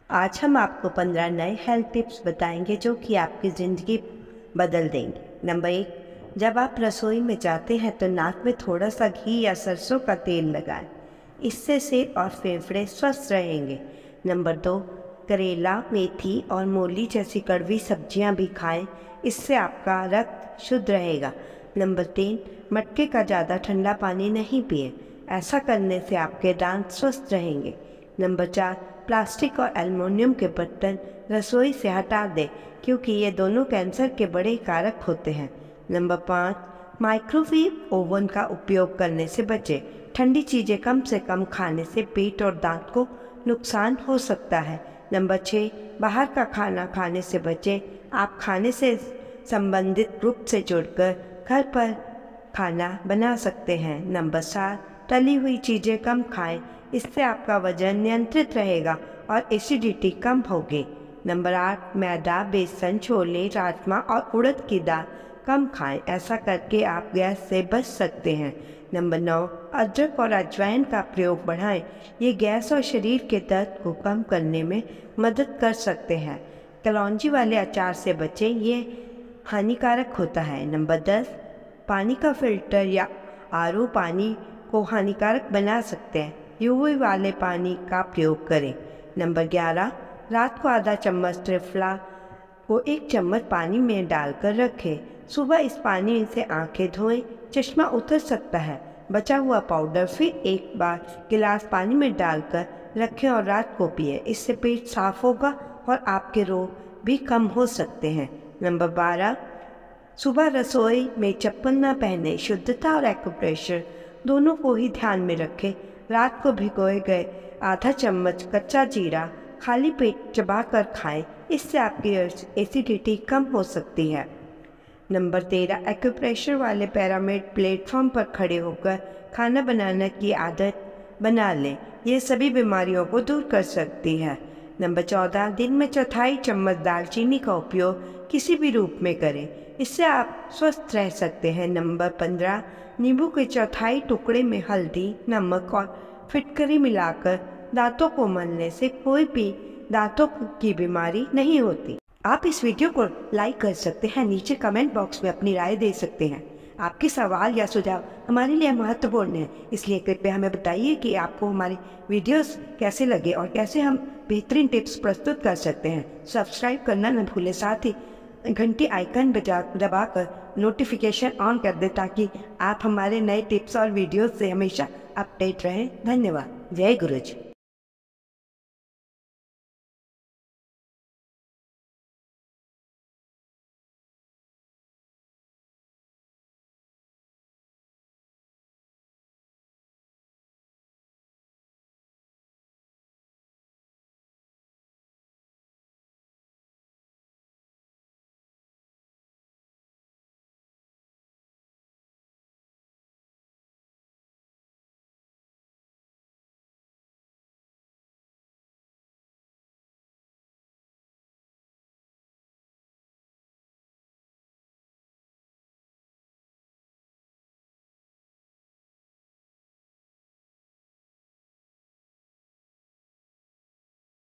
आज हम आपको 15 नए हेल्थ टिप्स बताएंगे जो कि आपकी ज़िंदगी बदल देंगे। नंबर 1, जब आप रसोई में जाते हैं तो नाक में थोड़ा सा घी या सरसों का तेल लगाएं। इससे सिर और फेफड़े स्वस्थ रहेंगे। नंबर 2, करेला, मेथी और मूली जैसी कड़वी सब्जियां भी खाएं। इससे आपका रक्त शुद्ध रहेगा। नंबर 3, मटके का ज़्यादा ठंडा पानी नहीं पिए। ऐसा करने से आपके दांत स्वस्थ रहेंगे। नंबर 4, प्लास्टिक और एल्युमिनियम के बर्तन रसोई से हटा दें क्योंकि ये दोनों कैंसर के बड़े कारक होते हैं। नंबर 5, माइक्रोवेव ओवन का उपयोग करने से बचें। ठंडी चीज़ें कम से कम खाने से पेट और दांत को नुकसान हो सकता है। नंबर 6, बाहर का खाना खाने से बचें। आप खाने से संबंधित ग्रुप से जुड़कर घर पर खाना बना सकते हैं। नंबर 7, तली हुई चीज़ें कम खाएं। इससे आपका वजन नियंत्रित रहेगा और एसिडिटी कम होगी। नंबर 8, मैदा, बेसन, छोले, राजमा और उड़द की दाल कम खाएं। ऐसा करके आप गैस से बच सकते हैं। नंबर 9, अदरक और अजवाइन का प्रयोग बढ़ाएं। ये गैस और शरीर के दर्द को कम करने में मदद कर सकते हैं। कलौंजी वाले अचार से बचें, ये हानिकारक होता है। नंबर 10, पानी का फिल्टर या आरओ पानी को हानिकारक बना सकते हैं। यूवी वाले पानी का प्रयोग करें। नंबर 11, रात को आधा चम्मच त्रिफला को 1 चम्मच पानी में डालकर रखें। सुबह इस पानी से आंखें धोएं, चश्मा उतर सकता है। बचा हुआ पाउडर फिर एक बार गिलास पानी में डालकर रखें और रात को पिए। इससे पेट साफ होगा और आपके रोग भी कम हो सकते हैं। नंबर 12, सुबह रसोई में चप्पल न पहने। शुद्धता और एक्यूप्रेशर दोनों को ही ध्यान में रखें। रात को भिगोए गए आधा चम्मच कच्चा जीरा खाली पेट चबाकर खाएं। इससे आपकी एसिडिटी कम हो सकती है। नंबर 13, एक्यूप्रेशर वाले पिरामिड प्लेटफॉर्म पर खड़े होकर खाना बनाने की आदत बना लें। ये सभी बीमारियों को दूर कर सकती है। नंबर 14, दिन में 1/4 चम्मच दालचीनी का उपयोग किसी भी रूप में करें। इससे आप स्वस्थ रह सकते हैं। नंबर 15, नींबू के 1/4 टुकड़े में हल्दी, नमक और फिटकरी मिलाकर दांतों को मलने से कोई भी दांतों की बीमारी नहीं होती। आप इस वीडियो को लाइक कर सकते हैं। नीचे कमेंट बॉक्स में अपनी राय दे सकते हैं। आपके सवाल या सुझाव हमारे लिए महत्वपूर्ण है, इसलिए कृपया हमें बताइए कि आपको हमारे वीडियोस कैसे लगे और कैसे हम बेहतरीन टिप्स प्रस्तुत कर सकते हैं। सब्सक्राइब करना न भूलें, साथ ही घंटी आइकन दबाकर नोटिफिकेशन ऑन कर दें ताकि आप हमारे नए टिप्स और वीडियोस से हमेशा अपडेट रहें। धन्यवाद। जय गुरुजी।